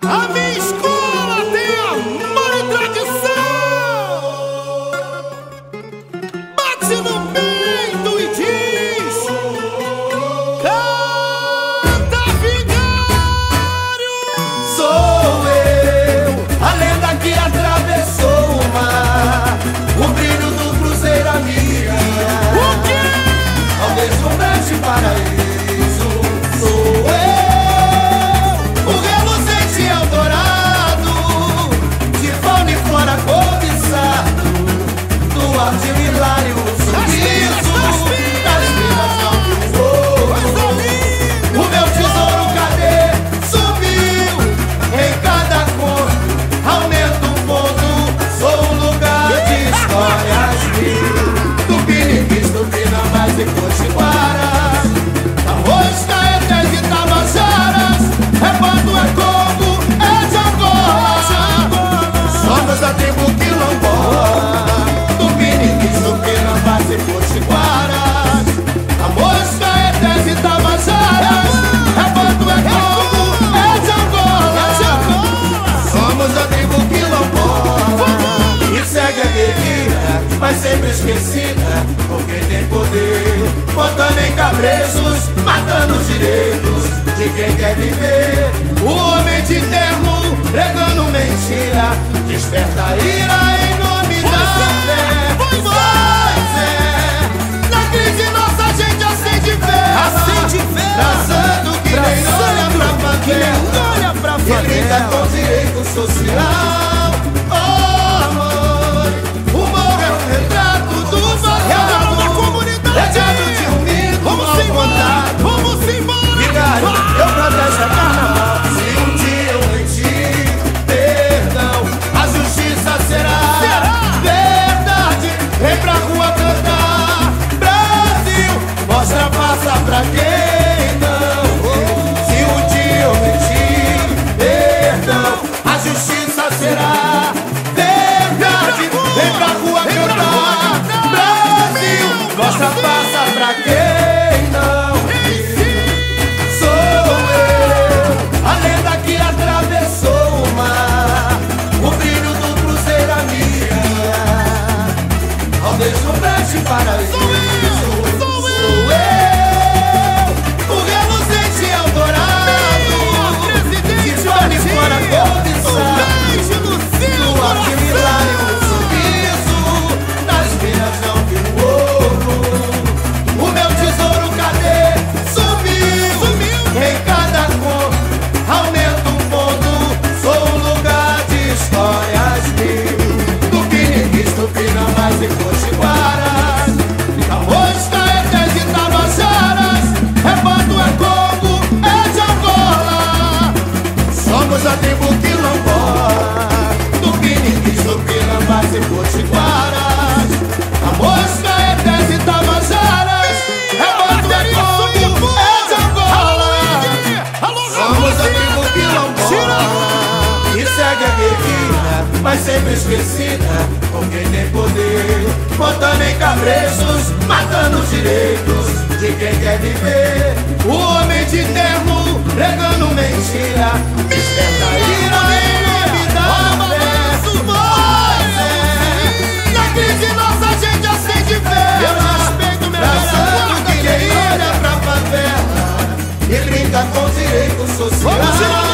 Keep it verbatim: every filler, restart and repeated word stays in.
A minha escola tem amor e tradição. Bate no peito e diz: canta, vigário. Sou eu, a lenda que atravessou o mar, o brilho do cruzeiro a mim. O quê? Ao deslumbrante paraíso. Sou eu, o reluzente Eldorado, de fauna e flora cobiçado, do ar de hilário sorriso, das minas ao que voou. O meu tesouro cadê? Subiu em cada cor, aumenta um ponto, sou um lugar de histórias mil. Do Piniquins, do Pinambás e Potiguaras, da Rosca, Etés e Tabajaras, é bando, é Congo, é de Angola. Somos a tribo quilombola, do Piniquins, do Pinambás e Potiguaras, da Rosca, Etés e Tabajaras, é bando, é Congo, é de Angola. Somos a tribo quilombola, e segue a guerrilha, mas sempre esquecida, porque tem poder, botando em cabreços, matando os direitos de quem quer viver. O homem de terno, pregando mentira, desperta a ira em nome da fé. Pois é, na crise nossa gente acende vela, Acende vela, traçando que nem olha pra que nem favela, olha pra e brinca favela. com direito social. Oh, amor, o morro é um retrato do Retrato da passado, comunidade. legado de um mito Vamos mal embora, contado. vamos embora. Vigário, eu protesto a carnaval. Se um dia eu mentir, perdão, a justiça será, Será. verdade. Vem pra rua cantar, Brasil, mostra a passa pra quem não. Se um dia eu mentir, perdão, a justiça será, verdade. Vem pra rua cantar, Brasil, mostra a passa pra quem não. Sou eu, a lenda que atravessou o mar, o brilho do cruzeiro a minha, ao deslumbrante paraíso. Sou eu, Sou eu, o reluzente Eldorado, de fauna e flora cobiçado, beijo no seu do ar de coração. hilário sorriso, das minas não vi o ouro. O meu tesouro cadê? Subiu, Sumiu. em cada cor, aumenta um ponto, sou um lugar de histórias mil. Do Piniquins, do Pinambás e Potiguaras, da Rosca, Etés e Tabajaras, é bando, é Congo, é de Angola. Somos a tribo quilombola, do Piniquins, do Pinambás e Potiguaras, da Rosca, Etés e Tabajaras, é bando, é Congo, é de Angola. Somos a tribo quilombola, e segue a guerrilha, mas sempre esquecida, com quem tem poder, botando em cabreços, matando os direitos de quem quer viver. O homem de terno, pregando mentira, desperta a ira em nome da fé. Pois é, na crise nossa gente acende vela, traçando que quem olha pra favela e brinca com direito social. Vamos tirar